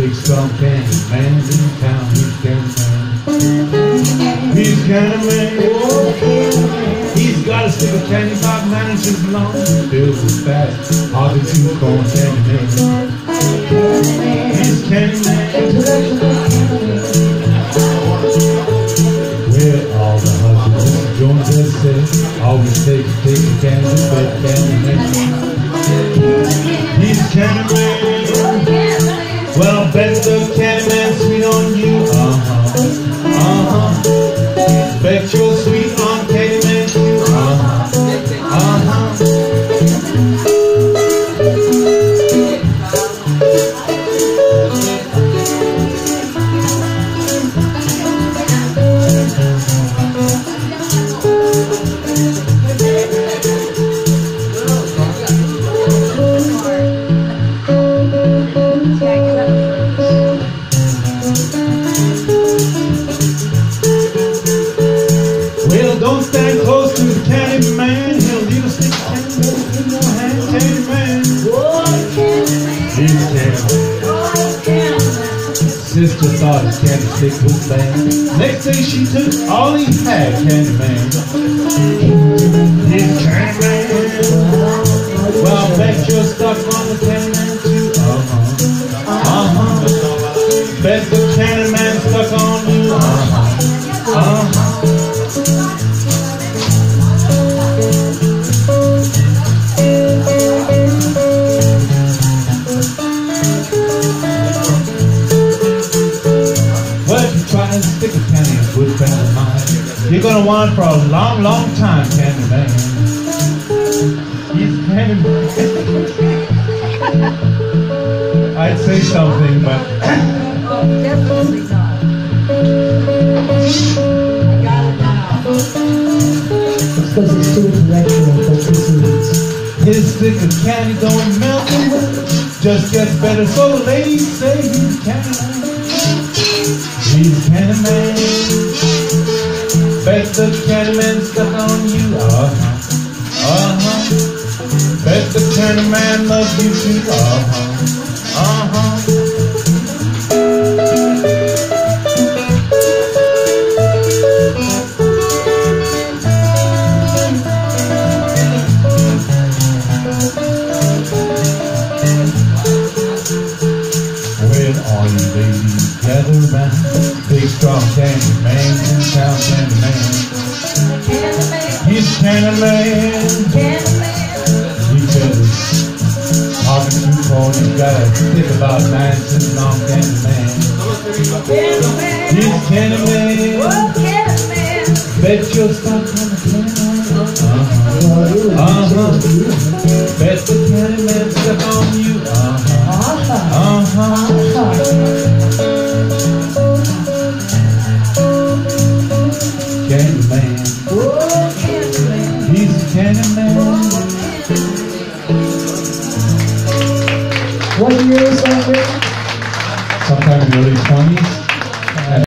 big strong candy man in town. He's Candyman. He's Candyman. He's got a stick of candy, 5 inches long, filled with fat, hard to chew corn. Candyman. He's Candyman. Where all the husbands Jones has said, always take a candy, but Candyman. He's Candyman. Well, bet the Candyman's sweet on you. Bet you're sweet on Candyman too. Well, don't stand close to the Candyman. He'll leave a stick of candy in your hand. Candyman. He's Candyman. Sister thought his candy stick was bad. Next day she took all he had. Candyman. He's Candyman. Well, I bet you're stuck on the Candyman too. Bet the Candyman stuck on you. Trying to stick a candy in a good friend of mine. You're gonna want it for a long, long time, Candyman. He's Candyman. I'd say something, but oh, definitely not. I got it now. It's because it's too intellectual for proceedings. his stick of candy don't melt away, just gets better. So the ladies say he's Candyman. He's Candyman. Bet the Candyman stuck on you. Bet the Candyman loves you too. When all you ladies gather around, big strong Candyman in town. Candyman. He's Candyman. He says, talking to corn, you got a stick about 9 inches long. Candyman. He's Candyman. Bet you're stuck on the Candyman. Bet the Candyman stuck on you. Candyman. He's Candyman. What year is that, Rick? Sometime in the early 20s.